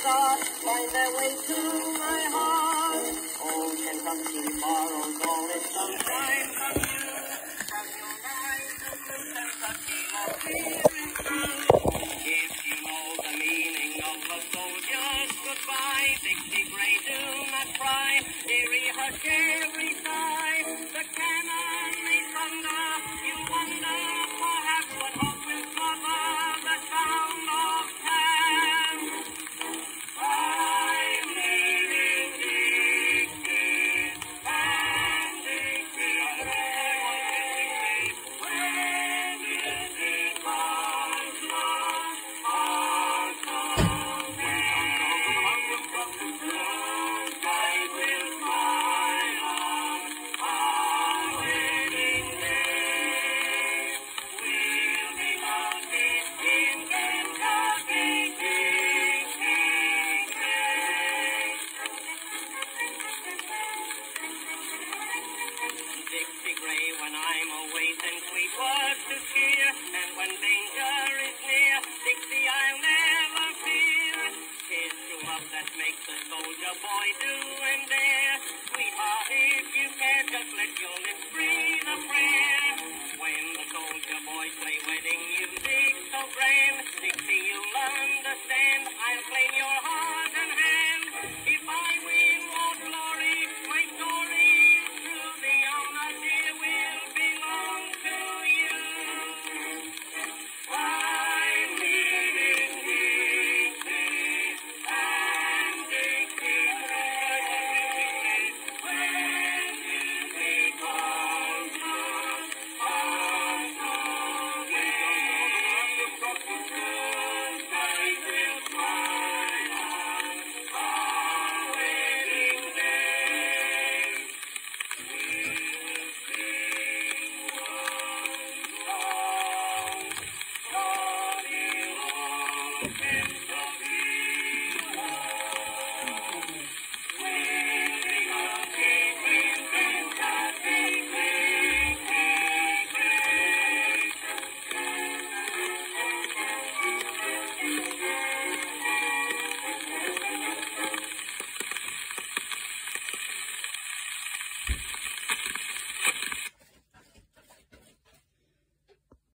start find their way to my heart. Old Kentucky borrows all its sunshine from you. From your eyes of blue Kentucky, more feeling true. If you know the meaning of a soldier's goodbye, Dixie Gray, do not cry. Dearie, hush every sigh. The cannon may thunder. You wonder perhaps what hope will smother the sound of cannon. I'm leaving Dixie, and Dixie, when Dixie comes along, blue skies will smile on our wedding day. We'll be happy in Kentucky, Dixie Gray. Dixie Gray, when I'm away, send sweet words to cheer, and when danger is near, Dixie, I'll never fear. 'Tis true love that makes a soldier boy do and